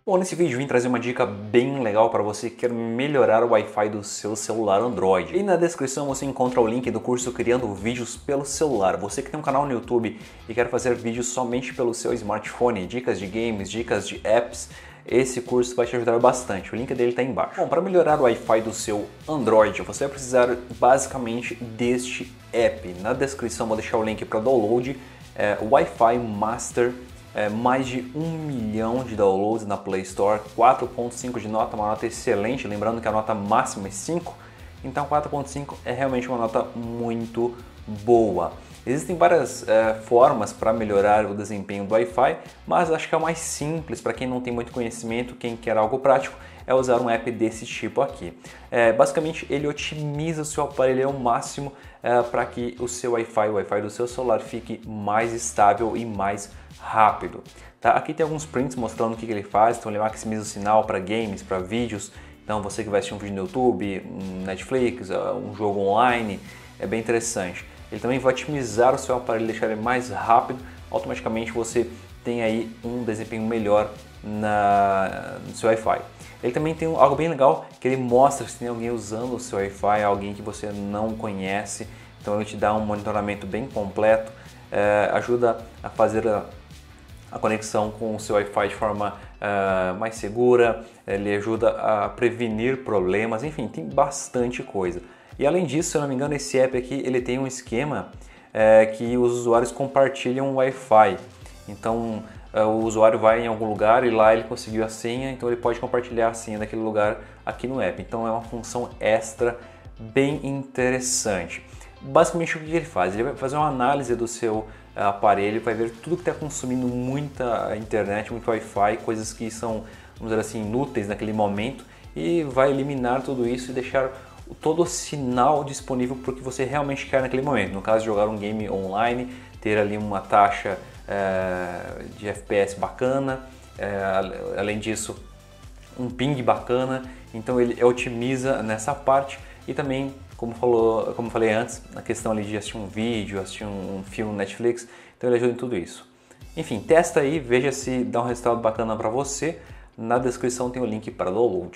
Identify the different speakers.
Speaker 1: Bom, nesse vídeo vim trazer uma dica bem legal para você que quer melhorar o Wi-Fi do seu celular Android. E na descrição você encontra o link do curso Criando Vídeos pelo Celular. Você que tem um canal no YouTube e quer fazer vídeos somente pelo seu smartphone, dicas de games, dicas de apps, esse curso vai te ajudar bastante. O link dele está aí embaixo. Bom, para melhorar o Wi-Fi do seu Android, você vai precisar basicamente deste app. Na descrição vou deixar o link para download, Wi-Fi Master. Mais de 1 milhão de downloads na Play Store, 4.5 de nota, uma nota excelente, lembrando que a nota máxima é 5, então 4.5 é realmente uma nota muito boa. Existem várias formas para melhorar o desempenho do Wi-Fi, mas acho que é o mais simples para quem não tem muito conhecimento, quem quer algo prático, é usar um app desse tipo aqui. Basicamente ele otimiza o seu aparelho ao máximo para que o seu Wi-Fi, o Wi-Fi do seu celular fique mais estável e mais rápido. Tá? Aqui tem alguns prints mostrando o que ele faz, então ele maximiza o sinal para games, para vídeos, então você que vai assistir um vídeo no YouTube, Netflix, um jogo online, é bem interessante. Ele também vai otimizar o seu aparelho, deixar ele mais rápido, automaticamente você tem aí um desempenho melhor no seu Wi-Fi. Ele também tem algo bem legal, que ele mostra se tem alguém usando o seu Wi-Fi, alguém que você não conhece, então ele te dá um monitoramento bem completo, ajuda a fazer a conexão com o seu Wi-Fi de forma mais segura, ele ajuda a prevenir problemas, enfim, tem bastante coisa. E além disso, se eu não me engano, esse app aqui ele tem um esquema que os usuários compartilham o Wi-Fi. Então o usuário vai em algum lugar e lá ele conseguiu a senha, então ele pode compartilhar a senha daquele lugar aqui no app. Então é uma função extra bem interessante. Basicamente o que ele faz? Ele vai fazer uma análise do seu aparelho, vai ver tudo que está consumindo muita internet, muito Wi-Fi, coisas que são, vamos dizer assim, inúteis naquele momento, e vai eliminar tudo isso e deixar todo o sinal disponível para o que você realmente quer naquele momento. No caso de jogar um game online, ter ali uma taxa de FPS bacana, além disso um ping bacana, então ele otimiza nessa parte e também, como falei antes, na questão ali de assistir um vídeo, assistir um filme no Netflix, então ele ajuda em tudo isso. Enfim, testa aí, veja se dá um resultado bacana para você. Na descrição tem o link para download.